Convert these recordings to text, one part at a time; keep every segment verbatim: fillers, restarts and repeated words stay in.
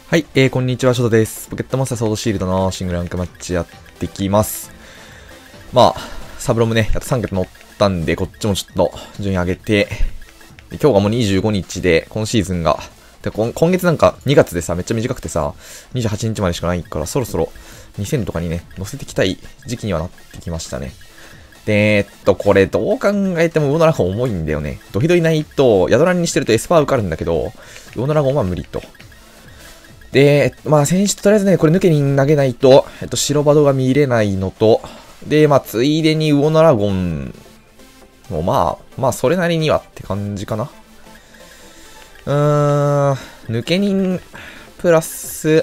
はい、えー、こんにちは、ショトです。ポケットモンスターソードシールドのシングルランクマッチやってきます。まあ、サブロムね、やっとさん桁乗ったんで、こっちもちょっと順位上げて、で今日がもうにじゅうごにちで、今シーズンが、で今今月なんかにがつでさ、めっちゃ短くてさ、にじゅうはちにちまでしかないから、そろそろにせんとかにね、乗せてきたい時期にはなってきましたね。で、えっと、これどう考えても魚のラゴン重いんだよね。ドヒドヒないと、ヤドランにしてるとエスパー受かるんだけど、魚のラゴンは無理と。で、まあ、選手とりあえずね、これ抜けに投げないと、えっと、白バドが見れないのと、で、まあ、ついでに魚のラゴンも、まあ、まあ、それなりにはって感じかな。うーん、抜け人、プラス、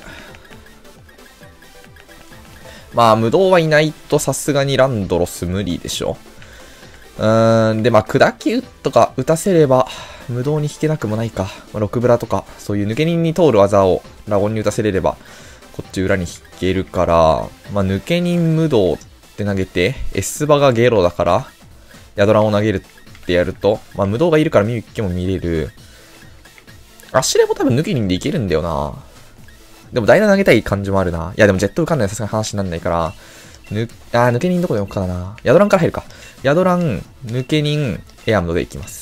まあ、無道はいないとさすがにランドロス無理でしょ。うーん、で、まあ、砕き打とか打たせれば、無道に引けなくもないか。まあ、ロクブラとか、そういう抜け人に通る技をラゴンに打たせれれば、こっち裏に引けるから、まあ、抜け人無道って投げて、エスバがゲロだから、ヤドランを投げるってやると、まあ、無道がいるからミュッケも見れる。アシレも多分抜け人でいけるんだよな。でもダイナ投げたい感じもあるな。いや、でもジェット受かんないさすがに話になんないから、ぬ、あー、抜け人どこで置くかな。ヤドランから入るか。ヤドラン、抜け人、エアムドでいきます。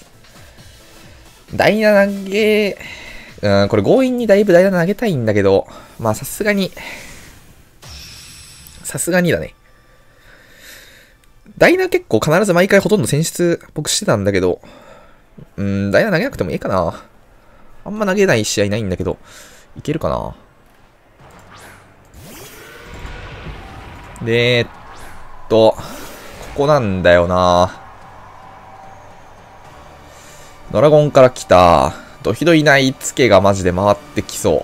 ダイナ投げ、うん、これ強引にだいぶダイナ投げたいんだけど、まあさすがに、さすがにだね。ダイナ結構必ず毎回ほとんど選出僕してたんだけど、うん、ダイナ投げなくてもいいかな。あんま投げない試合ないんだけど、いけるかな。で、えっと、ここなんだよな。ドラゴンから来た、ドヒドいないツケがマジで回ってきそう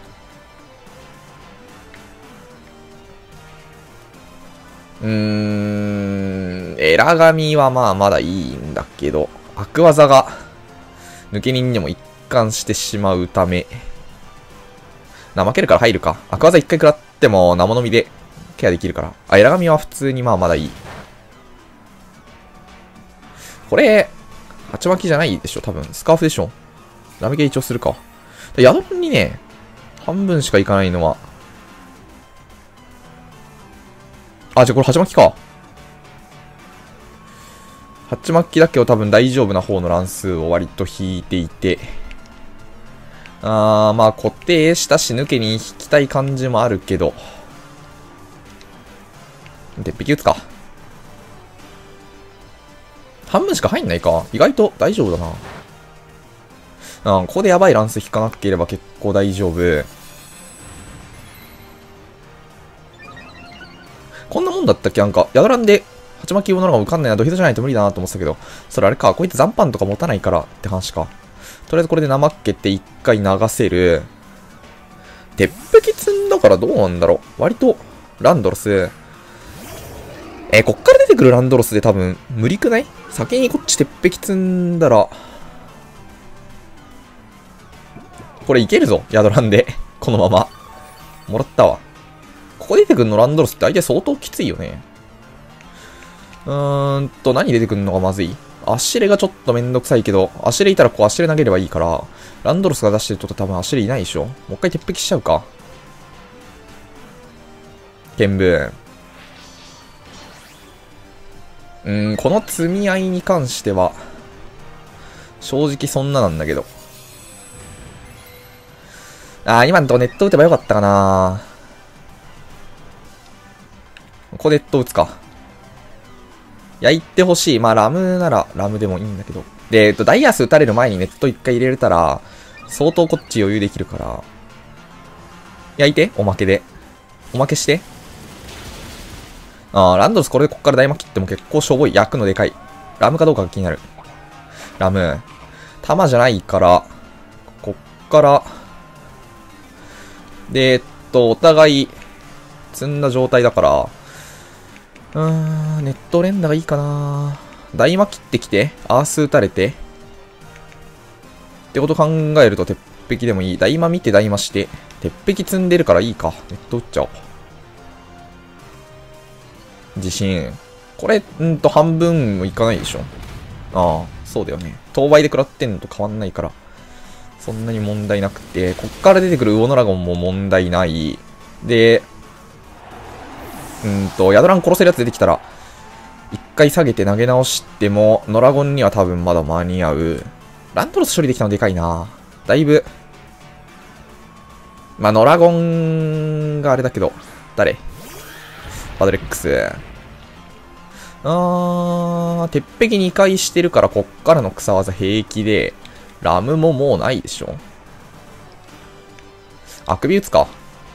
。うーん、エラガミはまあまだいいんだけど、悪技が抜け人にも一貫してしまうため、な、負けるから入るか。悪技一回食らっても生飲みでケアできるから。あ、エラガミは普通にまあまだいい。これ、鉢巻きじゃないでしょ多分。スカーフでしょラメゲ一応するか。ヤドランにね、半分しかいかないのは。あ、じゃあこれ鉢巻きか。鉢巻きだけを多分大丈夫な方の乱数を割と引いていて。あー、まあ固定したし抜けに引きたい感じもあるけど。鉄壁打つか。半分しか入んないか。意外と大丈夫だな。うん、ここでやばい乱数引かなければ結構大丈夫。こんなもんだったっけなんか、ヤドランで、鉢巻き用なのが受かんないな、ドヒドじゃないと無理だなと思ってたけど、それあれか、こいつ残飯とか持たないからって話か。とりあえずこれで怠けて一回流せる。鉄壁積んだからどうなんだろう。割と、ランドロス。えー、こっから出てくるランドロスで多分、無理くない？先にこっち鉄壁積んだら、これいけるぞ、ヤドランで。このまま。もらったわ。ここ出てくるのランドロスって相手相当きついよね。うーんと、何出てくるのがまずい？アシレがちょっとめんどくさいけど、アシレいたらこうアシレ投げればいいから、ランドロスが出してると多分アシレいないでしょ。もう一回鉄壁しちゃうか。剣舞。うーん、この積み合いに関しては、正直そんななんだけど。あー、今のとこネット打てばよかったかな。ここネット打つか。焼いてほしい。まあ、ラムなら、ラムでもいいんだけど。で、えっと、ダイヤス打たれる前にネット一回入れれたら、相当こっち余裕できるから。焼いて、おまけで。おまけして。あー、ランドロスこれでこっから大巻きっても結構しょぼい。焼くのでかい。ラムかどうかが気になる。ラム。弾じゃないから、こっから、で、えっと、お互い、積んだ状態だから、うーん、ネット連打がいいかな。大魔切ってきて、アース打たれて。ってこと考えると、鉄壁でもいい。大魔見て大魔して、鉄壁積んでるからいいか。ネット打っちゃおう。自信。これ、んと半分もいかないでしょ。ああ、そうだよね。当倍で食らってんのと変わんないから。そそんなに問題なくて、こっから出てくるウオノラゴンも問題ない。で、うんと、ヤドラン殺せるやつ出てきたら、一回下げて投げ直しても、ノラゴンには多分まだ間に合う。ラントロス処理できたのでかいな。だいぶ。まあ、ノラゴンがあれだけど、誰パドレックス。あー、鉄壁にかいしてるから、こっからの草技平気で、ラムももうないでしょ。あくび打つか。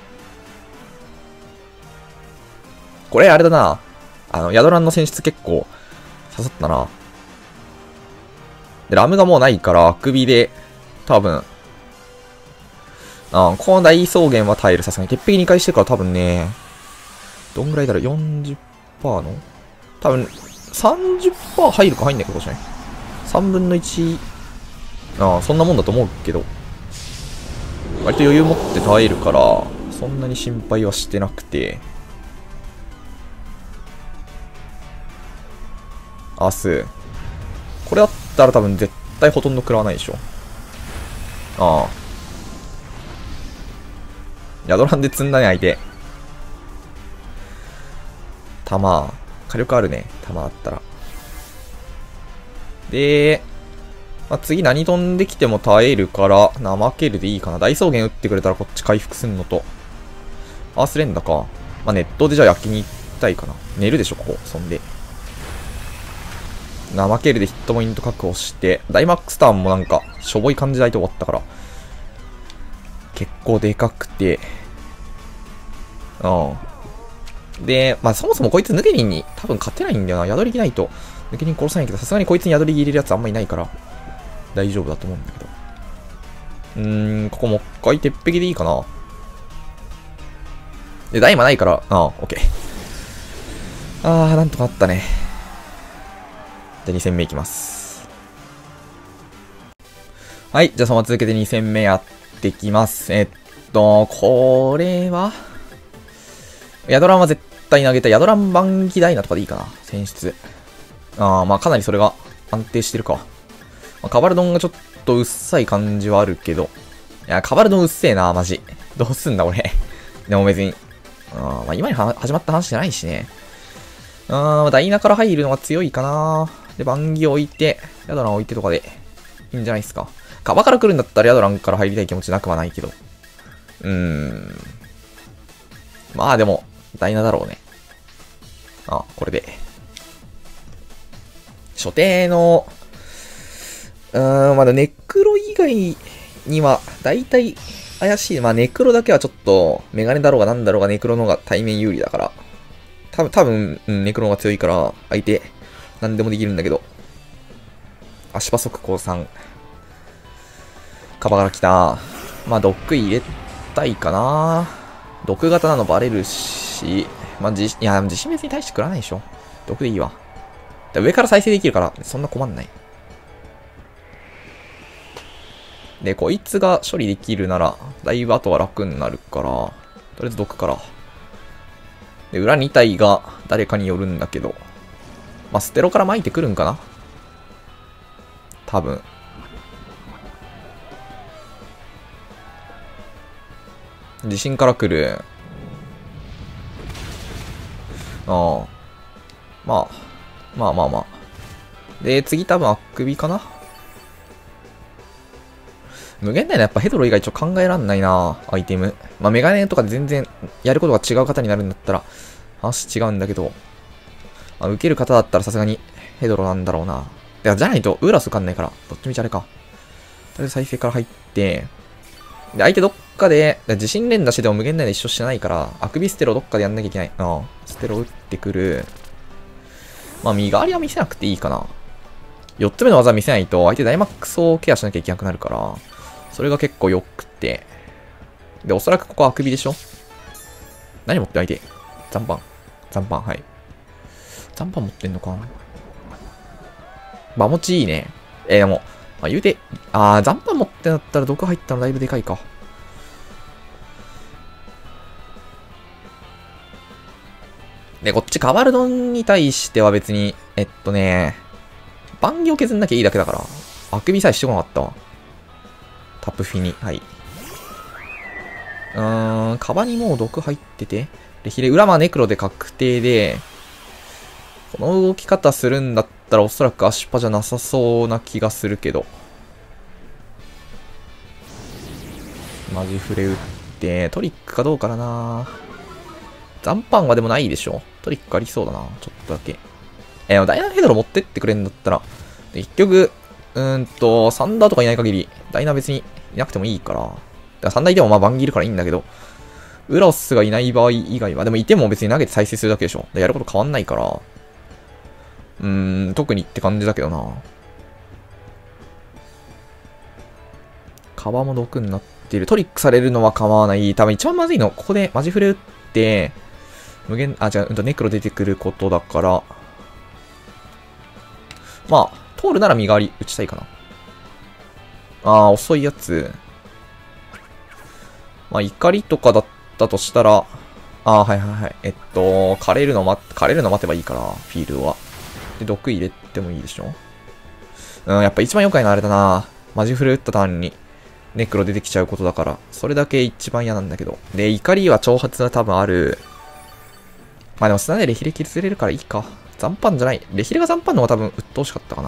これあれだな。あの、ヤドランの選出結構刺さったな。で、ラムがもうないから、あくびで、多分、あこの大草原は耐える。さすがに。鉄壁にかいしてるから多分ね、どんぐらいだろう ?よんじゅっパーセント の多分、さんじゅっパーセント 入るか入んないかもしれない。さんぶんのいち、ああ、そんなもんだと思うけど、割と余裕持って耐えるから、そんなに心配はしてなくて、明日、これだったら多分絶対ほとんど食らわないでしょ。ああ。ヤドランで積んだね、相手。弾、火力あるね、弾あったら。で、まあ、次何飛んできても耐えるから、怠けるでいいかな。大草原打ってくれたらこっち回復すんのと。アースレンダか。まあ、ネットでじゃあ焼きに行きたいかな。寝るでしょ、ここ。そんで。怠けるでヒットポイント確保して、ダイマックスターンもなんか、しょぼい感じで相手終わったから。結構でかくて。うん。で、まあそもそもこいつ抜け人に多分勝てないんだよな。宿り木ないと抜け人殺さないけど、さすがにこいつに宿り木入れるやつあんまいないから、大丈夫だと思うんだけど。うーん、ここもう一回鉄壁でいいかな。で、ダイマないから、ああ、オッケー。あー、なんとかあったね。じゃあに戦目いきます。はい、じゃあそのまま続けてに戦目やってきます。えっと、これはヤドランは絶対投げたい。ヤドランバンギダイナとかでいいかな。選出。ああ、まあかなりそれが安定してるか。まあ、カバルドンがちょっとうっさい感じはあるけど。いや、カバルドンうっせえな、マジ。どうすんだ、俺。でも別に。あまあ今に始まった話じゃないしね。ああ、ダイナから入るのが強いかな。で、バンギ置いて、ヤドラン置いてとかでいいんじゃないですか。カバから来るんだったらヤドランから入りたい気持ちなくはないけど。うーん。まあでも、ダイナだろうね。あ、これで。所定の、うーん、まだネクロ以外には、だいたい怪しい。まあネクロだけはちょっと、メガネだろうがなんだろうがネクロの方が対面有利だから。多分、多分、うん、ネクロの方が強いから、相手、なんでもできるんだけど。足場速攻さん。カバから来た。まあ毒入れたいかな。毒型なのバレるし、まあ、じ、いや、自信別に対して食らないでしょ。毒でいいわ。上から再生できるから、そんな困んない。で、こいつが処理できるなら、だいぶ後は楽になるから、とりあえず毒から。で、裏に体が誰かによるんだけど、まあ、ステロから巻いてくるんかな多分。地震から来る。ああ。まあ。まあまあまあ。で、次多分あくびかな無限大のやっぱヘドロ以外ちょっと考えらんないなアイテム。まあメガネとかで全然やることが違う方になるんだったら話違うんだけど。あ、受ける方だったらさすがにヘドロなんだろうな。いや、じゃないとウーラス受かんないから。どっちみちあれか。とりあえず再生から入って、で、相手どっかで、地震連打してでも無限大で一緒してないから、あくびステロどっかでやんなきゃいけない。ああ、ステロ打ってくる。まあ、身代わりは見せなくていいかな。よっつめの技見せないと、相手ダイマックスをケアしなきゃいけなくなるから、それが結構よくて。で、おそらくここはあくびでしょ？何持って相手？残飯。残飯、はい。残飯持ってんのか？場持ちいいね。えー、でも、まあ、言うて、あー、残飯持ってんだったら毒入ったのだいぶでかいか。で、こっちカバルドンに対しては別に、えっとね、バンギを削んなきゃいいだけだから、あくびさえしてこなかったわ。 タップフィニ。はい。うーん、カバにもう毒入ってて、レヒレ、裏まネクロで確定で、この動き方するんだったらおそらくアシュパじゃなさそうな気がするけど。マジフレ打って、トリックかどうかだな。残飯はでもないでしょ。トリックありそうだな。ちょっとだけ。えー、ダイナヘドロ持ってってくれんだったら、結局、うーんと、サンダーとかいない限り、ダイナ別にいなくてもいいから。だからサンダーいてもまあバンギいるからいいんだけど、ウラスがいない場合以外は、でもいても別に投げて再生するだけでしょ。やること変わんないから、うーん、特にって感じだけどな。カバも毒になっている。トリックされるのは構わない。多分一番まずいの、ここでマジフレ打って、無限、あ、じゃあ、ネクロ出てくることだから、まあ、通るなら身代わり打ちたいかな。ああ、遅いやつ。まあ、怒りとかだったとしたら、ああ、はいはいはい。えっと、枯れるの待、枯れるの待てばいいから、フィールドは。で、毒入れてもいいでしょ。うん、やっぱ一番良くないのはあれだな。マジフル打ったターンに、ネクロ出てきちゃうことだから、それだけ一番嫌なんだけど。で、怒りは挑発が多分ある。まあでも砂でレヒレ削れるからいいか。残飯じゃない。レヒレが残飯の方が多分鬱陶しかったかな。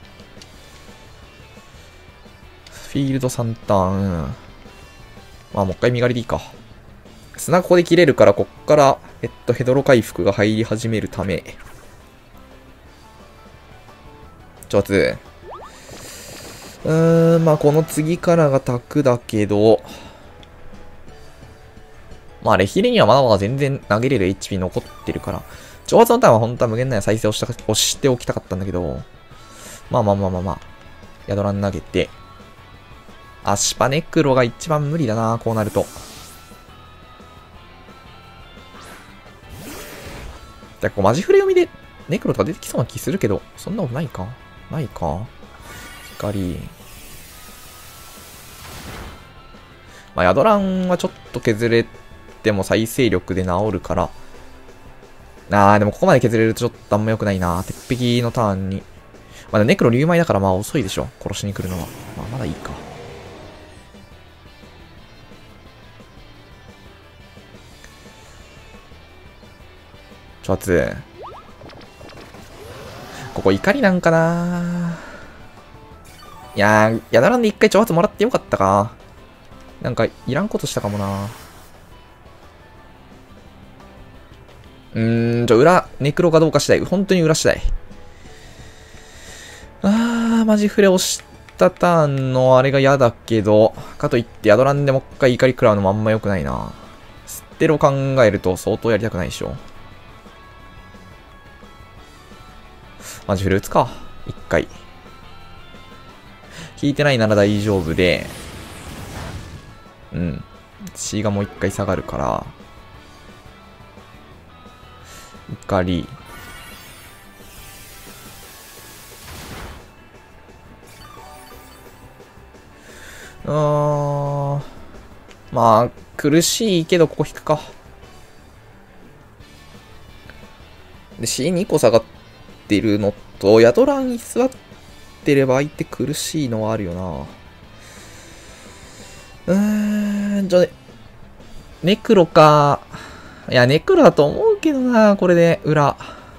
フィールドさんターン。うん、まあもう一回身代わりでいいか。砂ここで切れるから、こっから、えっと、ヘドロ回復が入り始めるため。ちょっと、うーん、まあこの次からがタクだけど、まあレヒレにはまだまだ全然投げれる エイチピー 残ってるから、挑発のターンは本当は無限な再生をした押しておきたかったんだけど、まあまあまあまあまあ、ヤドラン投げて、アシパネクロが一番無理だな、こうなると。だこうマジフレ読みでネクロとか出てきそうな気するけど、そんなことないかないか光。まあ、ヤドランはちょっと削れても再生力で治るから。あー、でもここまで削れるとちょっとあんま良くないな。鉄壁のターンに。まだネクロ竜舞だからまあ遅いでしょ。殺しに来るのは。まあまだいいか。ちょっと、ここ怒りなんかないやー、ヤドランで一回挑発もらってよかったか。なんか、いらんことしたかもな。うーん、ちょ、裏、ネクロかどうか次第。本当に裏次第。あー、マジフレ押したターンのあれが嫌だけど、かといってヤドランでもう一回怒り食らうのもあんま良くないな。ステロ考えると相当やりたくないでしょ。マジフレ打つか。一回。引いてないなら大丈夫で、うん。C がもう一回下がるから、怒り。うーん。まあ、苦しいけど、ここ引くか。で、シーに 個下がってるのと、ヤドランに座ってれば相手苦しいのはあるよな。うーん、じゃあ、ネクロか。いや、ネクロだと思うけどな、これで、裏。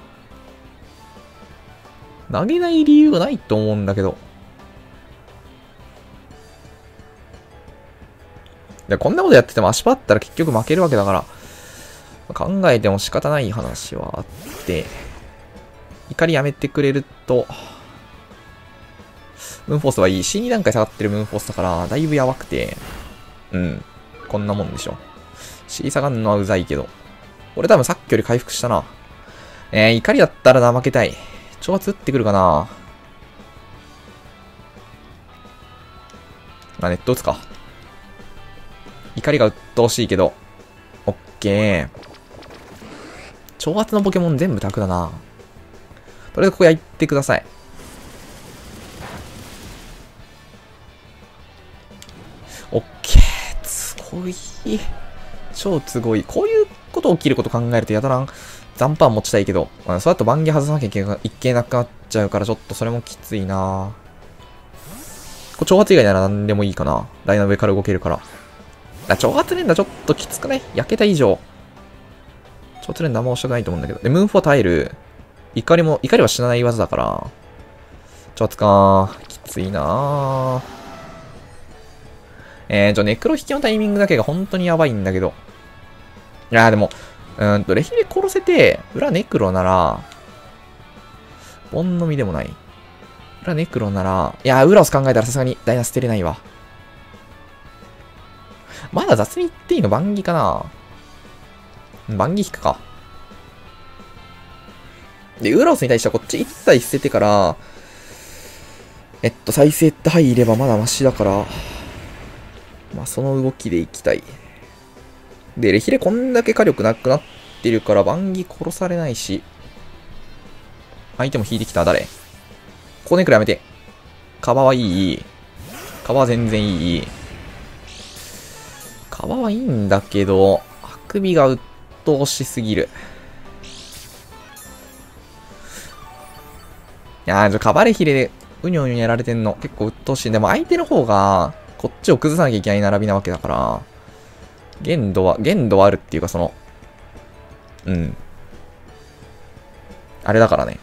投げない理由がないと思うんだけど。で、こんなことやってても足場あったら結局負けるわけだから、考えても仕方ない話はあって、怒りやめてくれると、ムーンフォースはいい。シーに 段階下がってるムーンフォースだから、だいぶやばくて、うん。こんなもんでしょ。C 下がるのはうざいけど。俺多分さっきより回復したな。えー、怒りだったらな、負けたい。挑発打ってくるかな。まあ、ネット打つか。怒りが鬱陶しいけど。オッケー。挑発のポケモン全部タクだな。とりあえずここやってください。オッケー。すごい。超すごい。こういうこと起きること考えるとやたら残飯持ちたいけど、まあ、そうやって番儀外さなきゃいけなくなっちゃうからちょっとそれもきついな。 これ挑発以外なら何でもいいかな。ダイナ上から動けるから。あ、挑発連打ちょっときつくない？焼けた以上。挑発連打あんま押したくないと思うんだけど。で、ムーンフォー耐える。怒りも、怒りは死なない技だから。挑発かー。きついなー。えー、ちょ、ネクロ引きのタイミングだけが本当にやばいんだけど。いやーでも、うーんと、レヒレ殺せて、裏ネクロなら、ボンのみでもない。裏ネクロなら、いやー、ウラオス考えたらさすがにダイナ捨てれないわ。まだ雑に言っていいの？万技かな？万技引くか。で、ウラオスに対してはこっち一体捨ててから、えっと、再生って入ればまだマシだから、まあ、その動きでいきたい。で、レヒレこんだけ火力なくなってるから、万技殺されないし、相手も引いてきた。誰？コーネクラやめて。カバはいい。カバは全然いい。カバはいいんだけど、あくびが鬱陶しすぎる。いやー、ちょ、カバレヒレでうにょうにょやられてんの結構鬱陶しい。でも相手の方が、こっちを崩さなきゃいけない並びなわけだから、限度は、限度はあるっていうかその、うん。あれだからね。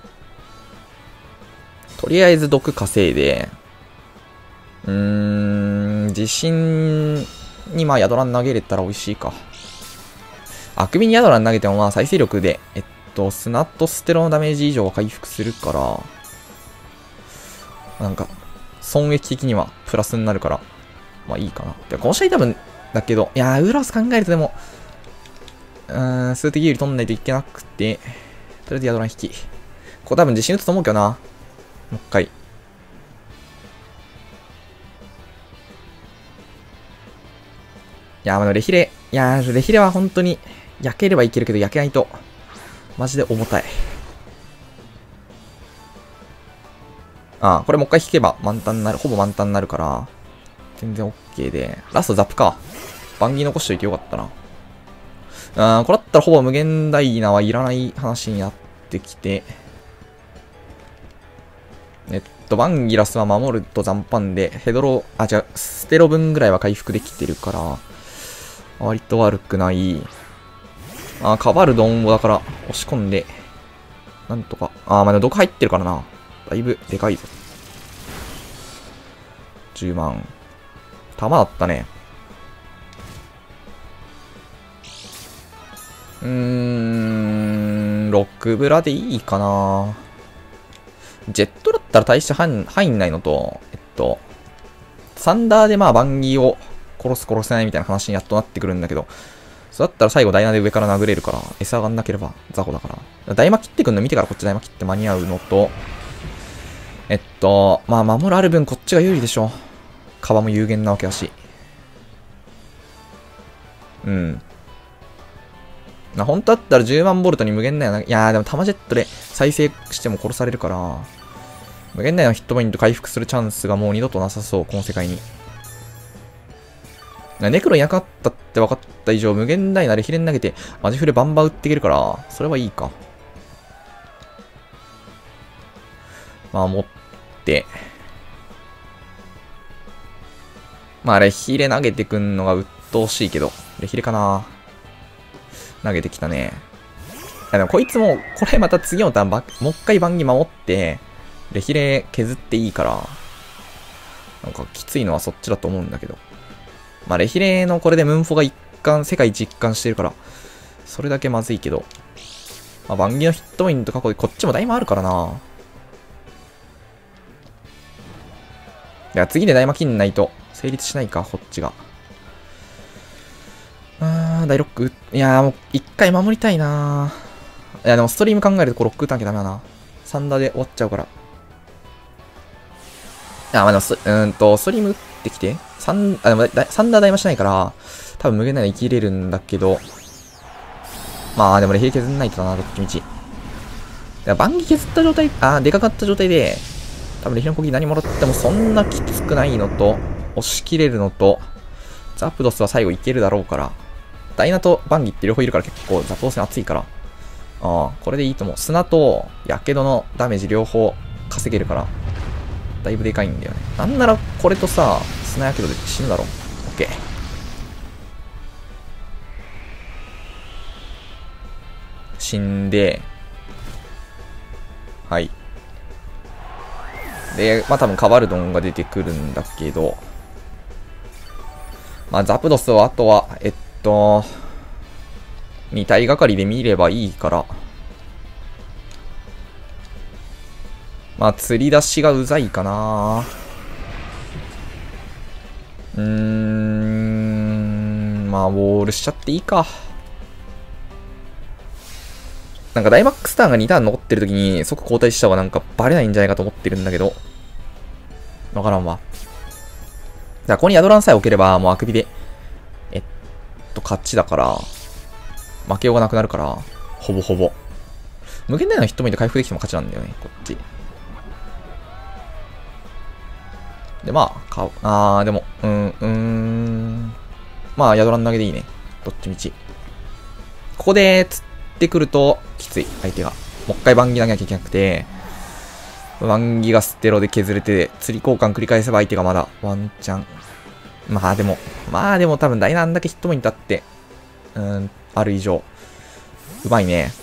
とりあえず毒稼いで、うーん、自信にまあヤドラン投げれたら美味しいか。あくびにヤドラン投げてもまあ再生力で、えっと、砂とステロのダメージ以上は回復するから、なんか、損益的にはプラスになるから、まあいいかな。で、この試合多分、だけど、いやー、ウラオス考えるとでも、うーん、数的有利取んないといけなくて、とりあえずヤドラン引き。これ多分自信打つと思うけどな。もう一回。いやー、まあ、レヒレ。いやー、レヒレは本当に、焼ければいけるけど、焼けないと、マジで重たい。ああ、これもう一回引けば満タンになる、ほぼ満タンになるから、全然 OK で。ラストザップか。万技残しといてよかったな。ああ、これだったらほぼ無限ダイナはいらない話になってきて。えっと、バンギラスは守ると残飯で、ヘドロ、あ、違う、ステロ分ぐらいは回復できてるから、割と悪くない。あ、カバルドンをだから押し込んで、なんとか。あ、まだ毒入ってるからな。だいぶでかいぞ。じゅうまん。弾だったね。うーん、ろくブラでいいかな。ジェットだったら大して入んないのと、えっと、サンダーでまあバンギーを殺す殺せないみたいな話にやっとなってくるんだけど、そうだったら最後ダイナで上から殴れるから、餌上がんなければ雑魚だから。ダイマ切ってくんの見てからこっちダイマ切って間に合うのと、えっと、まあ守るある分こっちが有利でしょ。カバも有限なわけだし。うん。まあ、本当だったらじゅうまんボルトに無限大の、いやーでもタマジェットで再生しても殺されるから、無限大のヒットポイント回復するチャンスがもう二度となさそう、この世界に。ネクロいなかったって分かった以上、無限大なレヒレに投げて、マジフレバンバン打っていけるから、それはいいか。まあ、持って。まあ、レヒレ投げてくんのが鬱陶しいけど、レヒレかな。投げてきたね。いやでもこいつも、これまた次のターンば、もう一回番儀守って、レヒレ削っていいから、なんかきついのはそっちだと思うんだけど。まあ、レヒレのこれでムンフォが一貫、世界一一貫してるから、それだけまずいけど。まあ、番儀のヒットポイント過去でこっちもだいぶあるからな。いや、次で大魔切んないと成立しないか、こっちが。あー、大ロック。いやー、もう一回守りたいなー。いや、でもストリーム考えるとこロック打たなきゃダメだな。サンダーで終わっちゃうから。あ、まあでもス、うーんと、ストリーム打ってきて。サン、あ、でもサンダー大魔しないから、多分無限なら生きれるんだけど。まあ、でもレヒレ削んないとだな、どっちみち。いや、バンギ削った状態、あー、でかかった状態で、多分レヒレの攻撃何もらってもそんなきつくないのと、押し切れるのと、ザプドスは最後いけるだろうから。ダイナとバンギって両方いるから結構ザプドス戦熱いから。ああ、これでいいと思う。砂と、やけどのダメージ両方稼げるから。 だいぶでかいんだよね。なんならこれとさ、砂やけどで死ぬだろ。オッケー。死んで、はい。で、まあ多分カバルドンが出てくるんだけど、まあザプドスをあとは、えっと、に体がかりで見ればいいから、まあ釣り出しがうざいかな。うーん、まあウォールしちゃっていいか。なんかダイマックスターンがにターン残ってる時に即交代した方がなんかバレないんじゃないかと思ってるんだけど。わからんわ。じゃあここにヤドランさえ置ければもうあくびで、えっと、勝ちだから、負けようがなくなるから、ほぼほぼ。無限大のヒットポイント回復できても勝ちなんだよね、こっち。で、まあ、かあー、でも、うーん、うーん。まあ、ヤドラン投げでいいね。どっちみち。ここで、釣ってくると、きつい、相手が。もう一回バンギ投げなきゃいけなくて、バンギがステロで削れて、釣り交換繰り返せば相手がまだワンチャン。まあでも、まあでも多分ダイナンだけヒットポイントあって、うーん、ある以上。うまいね。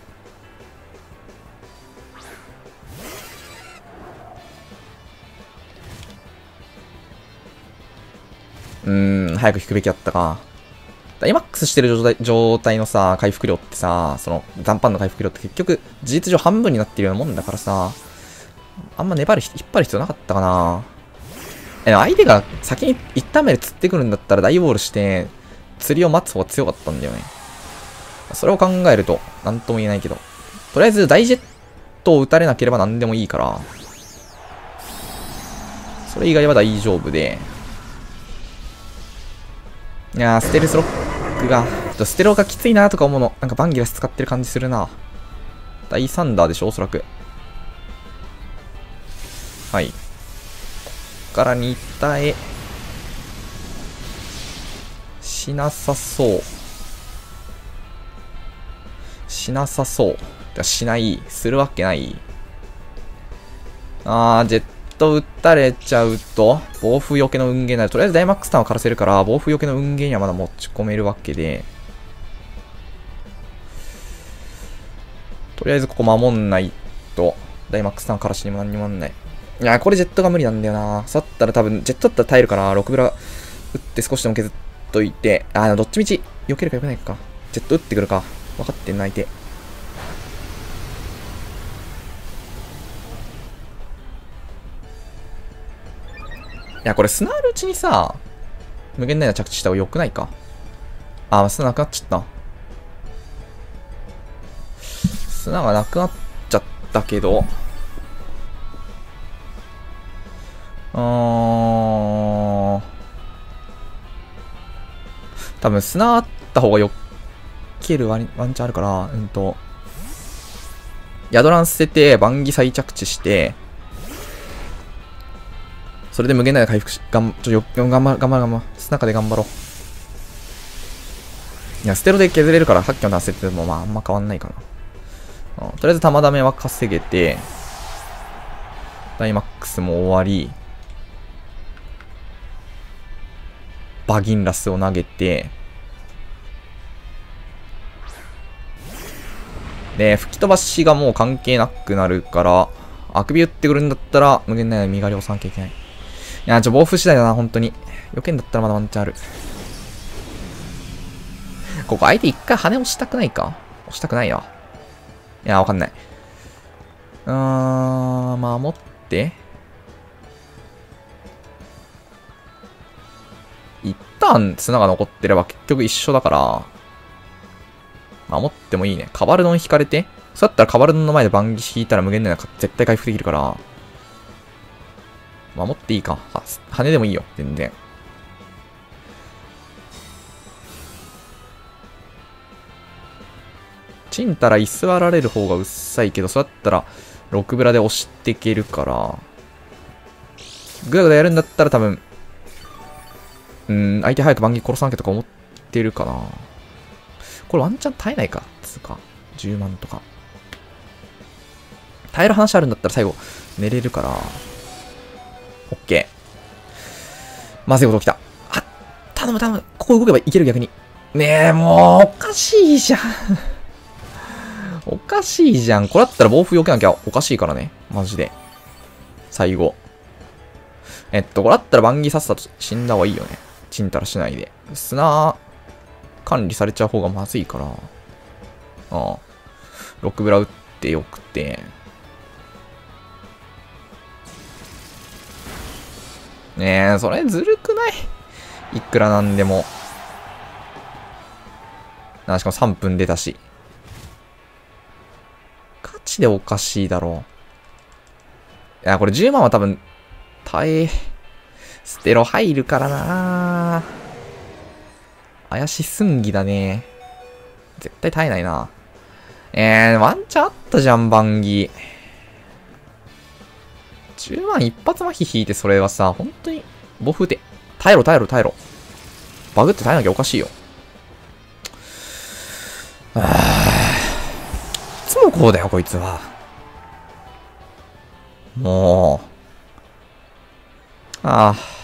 うーん、早く引くべきだったか。ダイマックスしてる状態状態のさ、回復量ってさ、その残飯の回復量って結局、事実上半分になってるようなもんだからさ、あんま粘る、引っ張る必要なかったかな。え、相手が先に一旦目で釣ってくるんだったら大ボールして、釣りを待つ方が強かったんだよね。それを考えると、なんとも言えないけど。とりあえず大ジェットを打たれなければ何でもいいから、それ以外は大丈夫で、いやー、ステルスロックが、ちょっとステロがきついなとか思うの。なんかバンギラス使ってる感じするな。大サンダーでしょ、おそらく。はい。こっからに体へ。しなさそう。しなさそう。しない。するわけない。あー、ジェット撃たれちゃうと、暴風よけの運ゲーになる。とりあえずダイマックスターンは枯らせるから、暴風よけの運ゲーにはまだ持ち込めるわけで、とりあえずここ守んないと、ダイマックスターン枯らしにも何にもなんない。いやー、これジェットが無理なんだよな。さったら多分、ジェットだったら耐えるから、ろくブラ打って少しでも削っといて、あー、どっちみち、避けるか避けないか。ジェット打ってくるか。分かってんな、相手。いや、これ砂あるうちにさ、無限大な着地した方が良くないか。あー、砂なくなっちゃった。砂がなくなっちゃったけど、うーん。多分砂あった方がよけるワンチャンあるから、うんと、ヤドラン捨てて、バンギ再着地して、それで無限大で回復し、がん、ちょ、頑張る、頑張る、頑張る。中で頑張ろう。いや、ステロで削れるから、さっきの出せても、まあ、あんま変わんないかな。うん、とりあえず、玉ダメは稼げて、ダイマックスも終わり、バギンラスを投げて、で、吹き飛ばしがもう関係なくなるから、あくび打ってくるんだったら、無限大の身狩りを押さなきゃいけない。いや、ちょ、暴風次第だな、本当に。避けんだったらまだワンチャンある。ここ相手一回羽押したくないか押したくないな。いや、わかんない。うーん、守って。一旦砂が残ってれば結局一緒だから、守ってもいいね。カバルドン引かれて、そうだったらカバルドンの前でバンギ引いたら無限大な絶対回復できるから、守っていいか。は羽でもいいよ、全然。チンタラ居座られる方がうっさいけど、そうだったらろくブラで押していけるから、グダグダやるんだったら多分、うん、相手早くバンギ殺さなきゃとか思ってるかな。これワンチャン耐えないかつうか。じゅうまんとか。耐える話あるんだったら最後寝れるから。 オッケー。まずいこと起きた。あ、頼む頼む。ここ動けばいける逆に。ねえ、もう、おかしいじゃん。おかしいじゃん。これだったら暴風避けなきゃおかしいからね。マジで。最後。えっと、これだったらバンギーさっさと死んだ方がいいよね。チンタラしないで。砂、管理されちゃう方がまずいから。ああ。ロックブラ打ってよくて。ねえ、それずるくない？いくらなんでも。な、しかもさんぷん出たし。ガチでおかしいだろう。いや、これじゅうまんは多分、耐え、ステロ入るからな。怪しすんぎだね。絶対耐えないな。えー、ワンチャンあったじゃん、バンギ。じゅうまん一発麻痺引いてそれはさ、本当に、暴風で。耐えろ耐えろ耐えろ。バグって耐えなきゃおかしいよ。ああ。いつもこうだよ、こいつは。もう。ああ。